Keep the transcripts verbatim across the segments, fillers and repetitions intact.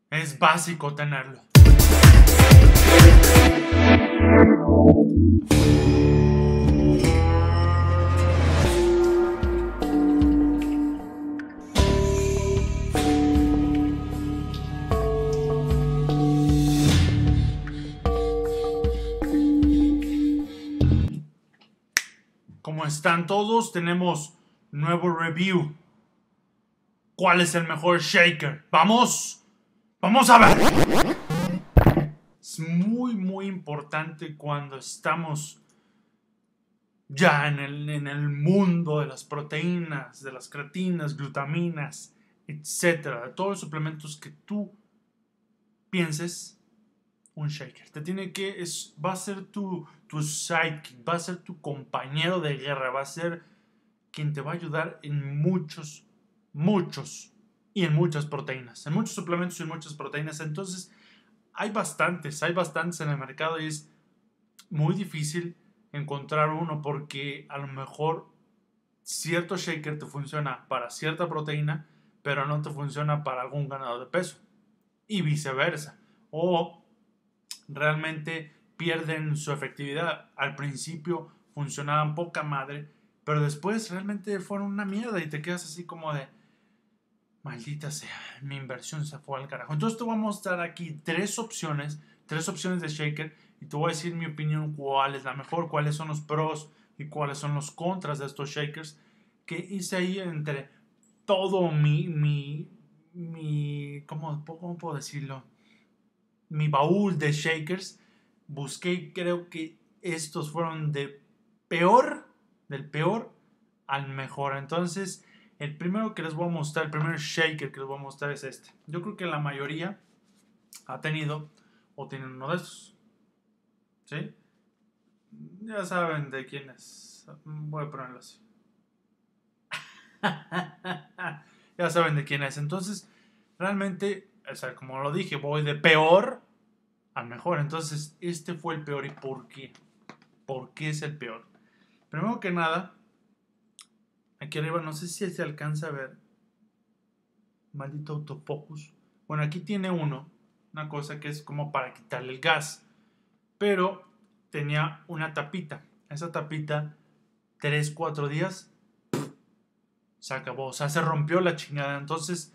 Es básico tenerlo. ¿Cómo están todos? Tenemos nuevo review. ¿Cuál es el mejor shaker? ¡Vamos! ¡Vamos a ver! Es muy, muy importante cuando estamos ya en el, en el mundo de las proteínas, de las creatinas, glutaminas, etcétera. De todos los suplementos que tú pienses, un shaker. Te tiene que, es, va a ser tu, tu sidekick, va a ser tu compañero de guerra, va a ser quien te va a ayudar en muchos, muchos y en muchas proteínas, en muchos suplementos y en muchas proteínas. Entonces, hay bastantes, hay bastantes en el mercado y es muy difícil encontrar uno porque a lo mejor cierto shaker te funciona para cierta proteína, pero no te funciona para algún ganador de peso y viceversa. O realmente pierden su efectividad. Al principio funcionaban poca madre, pero después realmente fueron una mierda y te quedas así como de maldita sea, mi inversión se fue al carajo. Entonces te voy a mostrar aquí tres opciones, tres opciones de shaker y te voy a decir mi opinión, cuál es la mejor, cuáles son los pros y cuáles son los contras de estos shakers que hice ahí entre todo mi, mi, mi, ¿cómo, cómo puedo decirlo? Mi baúl de shakers. Busqué y creo que estos fueron de peor, del peor al mejor. Entonces, el primero que les voy a mostrar, el primer shaker que les voy a mostrar es este. Yo creo que la mayoría ha tenido o tienen uno de estos. ¿Sí? Ya saben de quién es. Voy a ponerlo así. Ya saben de quién es. Entonces, realmente, o sea, como lo dije, voy de peor al mejor. Entonces, este fue el peor. ¿Y por qué? ¿Por qué es el peor? Primero que nada, aquí arriba, no sé si se alcanza a ver. Maldito autofocus. Bueno, aquí tiene uno. Una cosa que es como para quitarle el gas. Pero tenía una tapita. Esa tapita, tres, cuatro días, se acabó. O sea, se rompió la chingada. Entonces,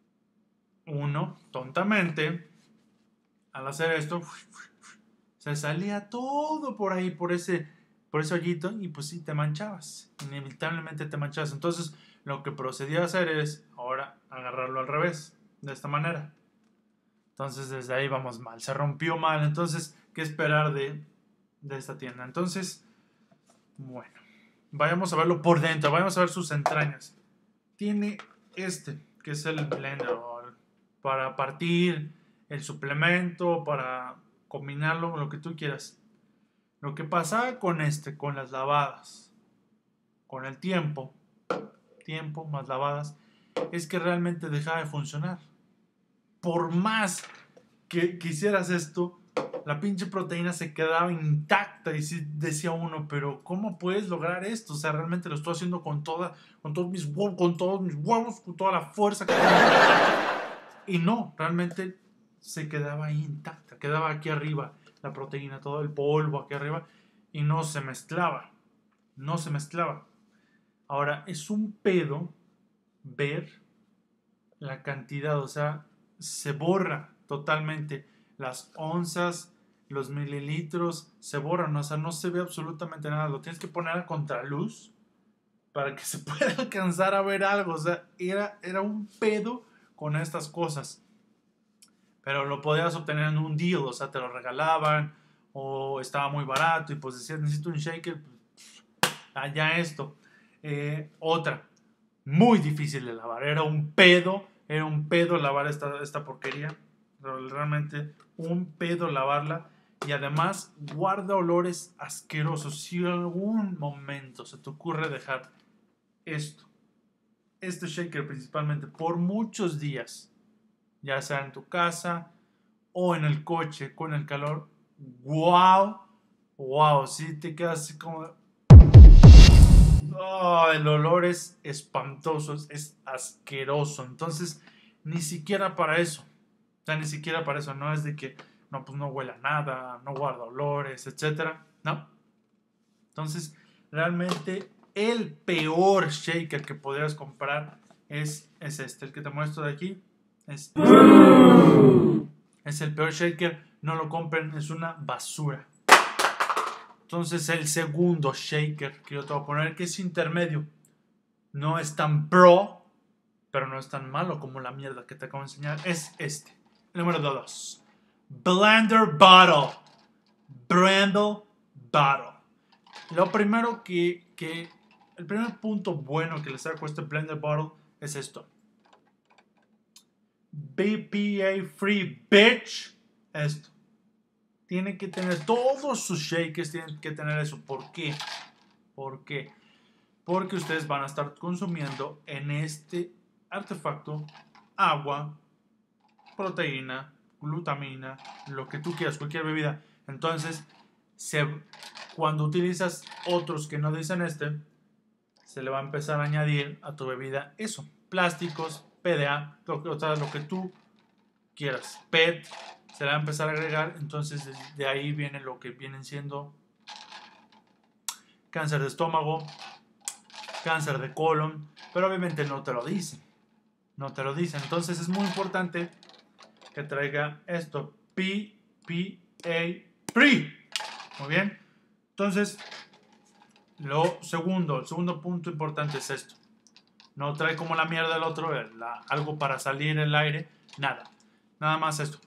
uno, tontamente, al hacer esto, se salía todo por ahí, por ese, por ese hoyito, y pues sí, te manchabas. Inevitablemente te manchabas. Entonces, lo que procedí a hacer es, ahora, agarrarlo al revés, de esta manera. Entonces, desde ahí vamos mal. Se rompió mal. Entonces, ¿qué esperar de, de esta tienda? Entonces, bueno, vayamos a verlo por dentro. Vayamos a ver sus entrañas. Tiene este, que es el blender, para partir el suplemento, para combinarlo con lo que tú quieras. Lo que pasaba con este, con las lavadas, con el tiempo, tiempo más lavadas, es que realmente dejaba de funcionar. Por más que quisieras esto, la pinche proteína se quedaba intacta y sí decía uno, pero ¿cómo puedes lograr esto? O sea, realmente lo estoy haciendo con toda, con todos mis huevos, con todos mis huevos, con toda la fuerza que tengo. Y no, realmente se quedaba ahí intacta, quedaba aquí arriba la proteína, todo el polvo aquí arriba y no se mezclaba, no se mezclaba. Ahora, es un pedo ver la cantidad, o sea, se borra totalmente las onzas, los mililitros, se borran, o sea, no se ve absolutamente nada, lo tienes que poner a contraluz para que se pueda alcanzar a ver algo, o sea, era, era un pedo con estas cosas, pero lo podías obtener en un deal, o sea, te lo regalaban, o estaba muy barato, y pues decías, necesito un shaker, pues, allá esto. Eh, otra, muy difícil de lavar, era un pedo, era un pedo lavar esta, esta porquería, realmente un pedo lavarla, y además guarda olores asquerosos. Si en algún momento se te ocurre dejar esto, este shaker principalmente, por muchos días, ya sea en tu casa o en el coche con el calor, wow, wow, si te quedas así como, oh, el olor es espantoso, es asqueroso. Entonces, ni siquiera para eso. sea, ni siquiera para eso. No es de que, no, pues no huela nada, no guarda olores, etcétera. No. Entonces, realmente el peor shaker que podrías comprar es, es este, el que te muestro de aquí. Es, es el peor shaker. No lo compren, es una basura. Entonces, el segundo shaker que yo te voy a poner, que es intermedio. No es tan pro, pero no es tan malo como la mierda que te acabo de enseñar. Es este. El número dos. Blender Bottle. Blender Bottle. Lo primero que, que... El primer punto bueno que les saco a este Blender Bottle es esto. B P A free, bitch. Esto. Tiene que tener... Todos sus shakers tienen que tener eso. ¿Por qué? ¿Por qué? Porque ustedes van a estar consumiendo en este artefacto agua, proteína, glutamina, lo que tú quieras, cualquier bebida. Entonces, se, cuando utilizas otros que no dicen este, se le va a empezar a añadir a tu bebida eso. Plásticos, P D A, lo, o sea, lo que tú quieras. P E T, se le va a empezar a agregar. Entonces, de, de ahí viene lo que vienen siendo cáncer de estómago, cáncer de colon, pero obviamente no te lo dicen. No te lo dicen. Entonces es muy importante que traiga esto. P P A free. Muy bien. Entonces, lo segundo, el segundo punto importante es esto. No trae como la mierda del otro, la, algo para salir el aire. Nada. Nada más esto.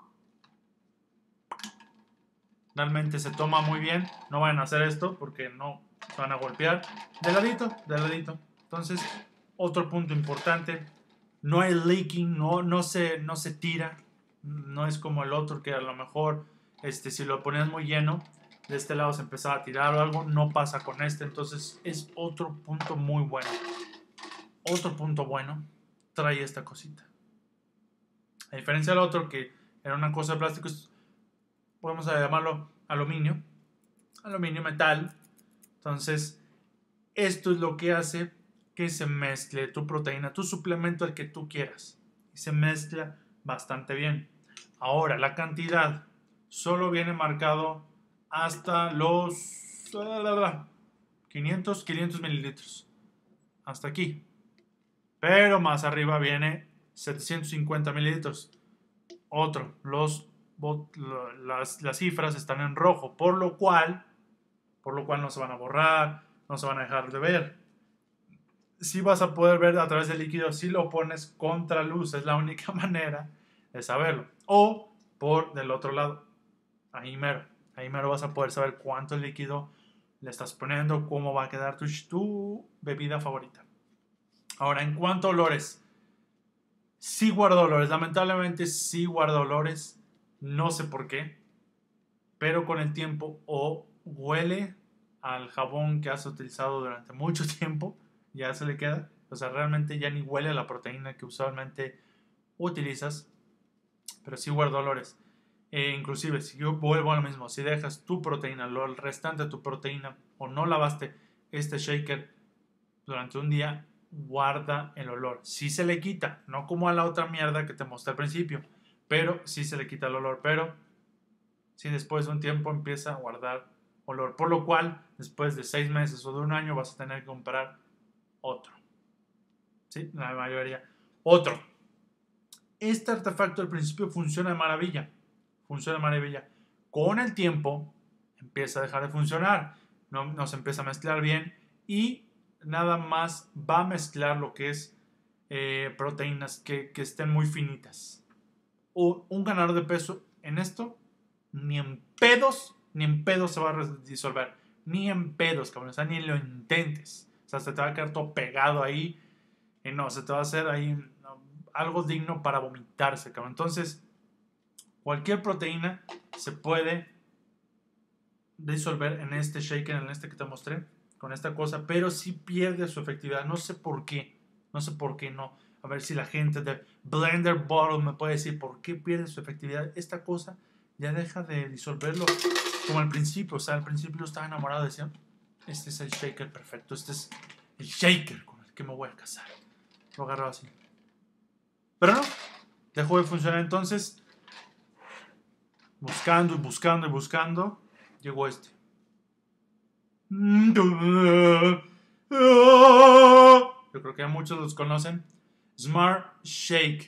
Realmente se toma muy bien. No vayan a hacer esto porque no se van a golpear. De ladito, de ladito. Entonces, otro punto importante. No hay leaking, no, no, se, no se tira. No es como el otro que a lo mejor este, si lo ponías muy lleno, de este lado se empezaba a tirar o algo. No pasa con este. Entonces es otro punto muy bueno. Otro punto bueno. Trae esta cosita. A diferencia del otro que era una cosa de plástico, podemos llamarlo aluminio. Aluminio, metal. Entonces esto es lo que hace que se mezcle tu proteína, tu suplemento, el que tú quieras. Y se mezcla bastante bien. Ahora, la cantidad solo viene marcado hasta los quinientos, quinientos mililitros. Hasta aquí. Pero más arriba viene setecientos cincuenta mililitros. Otro, los, las, las cifras están en rojo, por lo cual, por lo cual no se van a borrar, no se van a dejar de ver. Si vas a poder ver a través del líquido si lo pones contra luz, es la única manera de saberlo. O por del otro lado, ahí mero, ahí mero vas a poder saber cuánto líquido le estás poniendo, cómo va a quedar tu, tu bebida favorita. Ahora, en cuanto a olores, sí guarda olores, lamentablemente sí guarda olores, no sé por qué, pero con el tiempo o huele al jabón que has utilizado durante mucho tiempo, ya se le queda, o sea, realmente ya ni huele a la proteína que usualmente utilizas, pero sí guarda olores. E inclusive, si yo vuelvo a lo mismo, si dejas tu proteína, lo el restante de tu proteína, o no lavaste este shaker durante un día, guarda el olor. Sí se le quita, no como a la otra mierda que te mostré al principio, pero sí se le quita el olor, pero si después de un tiempo empieza a guardar olor, por lo cual después de seis meses o de un año vas a tener que comprar otro. ¿Sí? La mayoría. Otro. Este artefacto al principio funciona de maravilla. Funciona de maravilla. Con el tiempo empieza a dejar de funcionar. No, no se empieza a mezclar bien y nada más va a mezclar lo que es eh, proteínas que, que estén muy finitas. O un ganador de peso en esto, ni en pedos, ni en pedos se va a disolver. Ni en pedos, cabrón. O sea, ni lo intentes. O sea, se te va a quedar todo pegado ahí. Y no, se te va a hacer ahí no, algo digno para vomitarse, cabrón. Entonces, cualquier proteína se puede disolver en este shaker, en este que te mostré, con esta cosa, pero sí pierde su efectividad. No sé por qué. No sé por qué no. A ver si la gente de Blender Bottle me puede decir por qué pierde su efectividad. Esta cosa ya deja de disolverlo como al principio. O sea, al principio yo estaba enamorado. Decía, este es el shaker perfecto. Este es el shaker con el que me voy a casar. Lo agarraba así. Pero no. Dejó de funcionar entonces. Buscando y buscando y buscando. Llegó este. Yo creo que ya muchos los conocen. Smart Shake.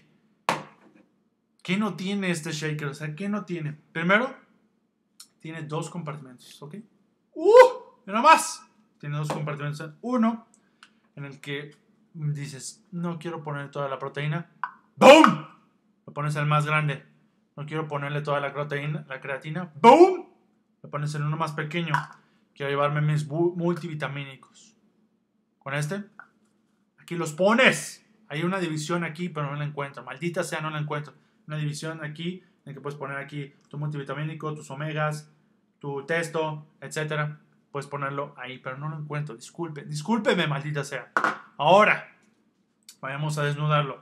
¿Qué no tiene este shaker? O sea, ¿qué no tiene? Primero, tiene dos compartimentos, ¿ok? ¡Uh! Mira más. Tiene dos compartimentos. Uno, en el que dices, no quiero poner toda la proteína. ¡Boom! Lo pones en el más grande. No quiero ponerle toda la creatina. La creatina. ¡Boom! Lo pones en uno más pequeño. Quiero llevarme mis multivitamínicos. Con este, aquí los pones. Hay una división aquí, pero no la encuentro. Maldita sea, no la encuentro. Una división aquí, en que puedes poner aquí tu multivitamínico, tus omegas, tu testo, etcétera. Puedes ponerlo ahí, pero no lo encuentro. Disculpe, discúlpeme, maldita sea. Ahora, vayamos a desnudarlo.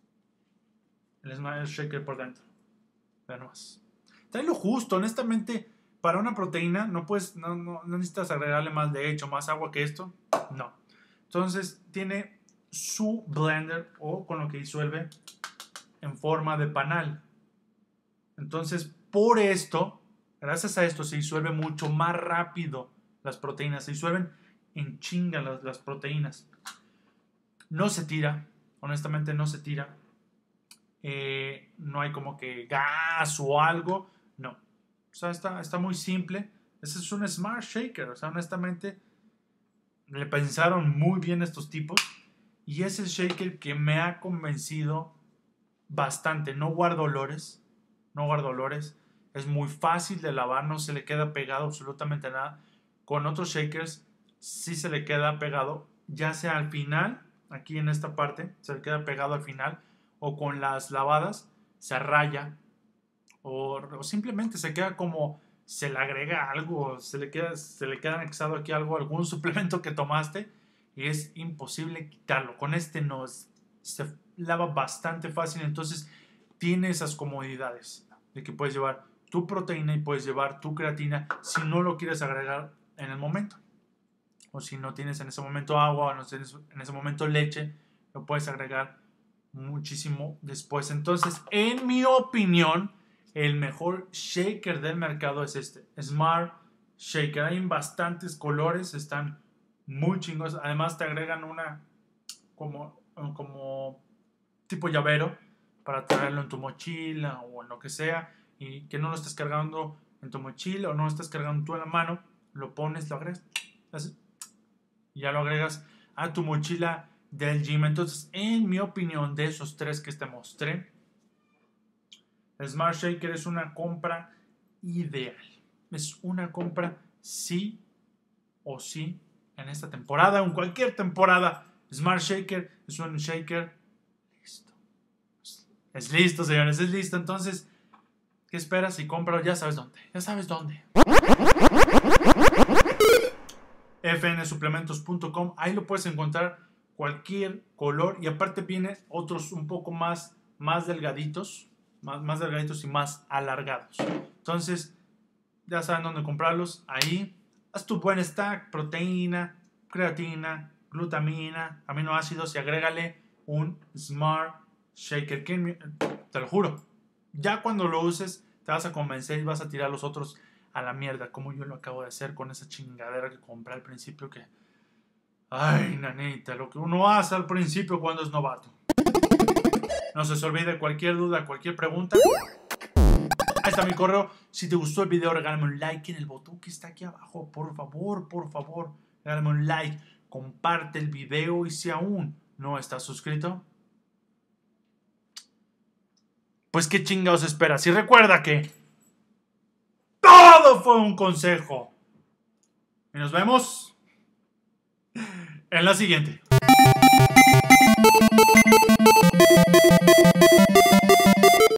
El Smart Shaker por dentro. Vean más. Trae lo justo, honestamente. Para una proteína no puedes, no, no, no necesitas agregarle más leche o más agua que esto. No. Entonces tiene su blender o con lo que disuelve en forma de panal. Entonces por esto, gracias a esto se disuelve mucho más rápido las proteínas. Se disuelven en chinga las, las proteínas. No se tira. Honestamente no se tira. Eh, no hay como que gas o algo. No. O sea, está, está muy simple. Ese es un Smart Shaker. O sea, honestamente, le pensaron muy bien estos tipos. Y es el shaker que me ha convencido bastante. No guarda olores. No guarda olores. Es muy fácil de lavar. No se le queda pegado absolutamente nada. Con otros shakers sí se le queda pegado. Ya sea al final, aquí en esta parte, se le queda pegado al final. O con las lavadas, se raya. O, o simplemente se queda como, se le agrega algo, se le queda, se le queda anexado aquí algo, algún suplemento que tomaste y es imposible quitarlo. Con este no, se lava bastante fácil, entonces tiene esas comodidades de que puedes llevar tu proteína y puedes llevar tu creatina si no lo quieres agregar en el momento. O si no tienes en ese momento agua o no tienes en ese momento leche, lo puedes agregar muchísimo después. Entonces, en mi opinión, el mejor shaker del mercado es este, Smart Shaker. Hay en bastantes colores, están muy chingos. Además te agregan una como, como tipo llavero para traerlo en tu mochila o en lo que sea y que no lo estés cargando en tu mochila o no lo estés cargando tú en la mano. Lo pones, lo agregas así, y ya lo agregas a tu mochila del gym. Entonces, en mi opinión, de esos tres que te mostré, el Smart Shaker es una compra ideal. Es una compra sí o sí en esta temporada o en cualquier temporada. Smart Shaker es un shaker listo. Es listo, señores, es listo. Entonces, ¿qué esperas? Y cómpralo, ya sabes dónde. Ya sabes dónde. f n suplementos punto com. Ahí lo puedes encontrar cualquier color. Y aparte viene otros un poco más, más delgaditos. Más, más delgaditos y más alargados. Entonces, ya saben dónde comprarlos. Ahí, haz tu buen stack, proteína, creatina, glutamina, aminoácidos y agrégale un Smart Shaker. Que, te lo juro, ya cuando lo uses, te vas a convencer y vas a tirar los otros a la mierda, como yo lo acabo de hacer con esa chingadera que compré al principio. Que, ay, nanita, lo que uno hace al principio cuando es novato. No se os olvide cualquier duda, cualquier pregunta. Ahí está mi correo. Si te gustó el video, regálame un like en el botón que está aquí abajo. Por favor, por favor, regálame un like. Comparte el video y si aún no estás suscrito, pues qué chingados esperas. Y recuerda que todo fue un consejo. Y nos vemos en la siguiente.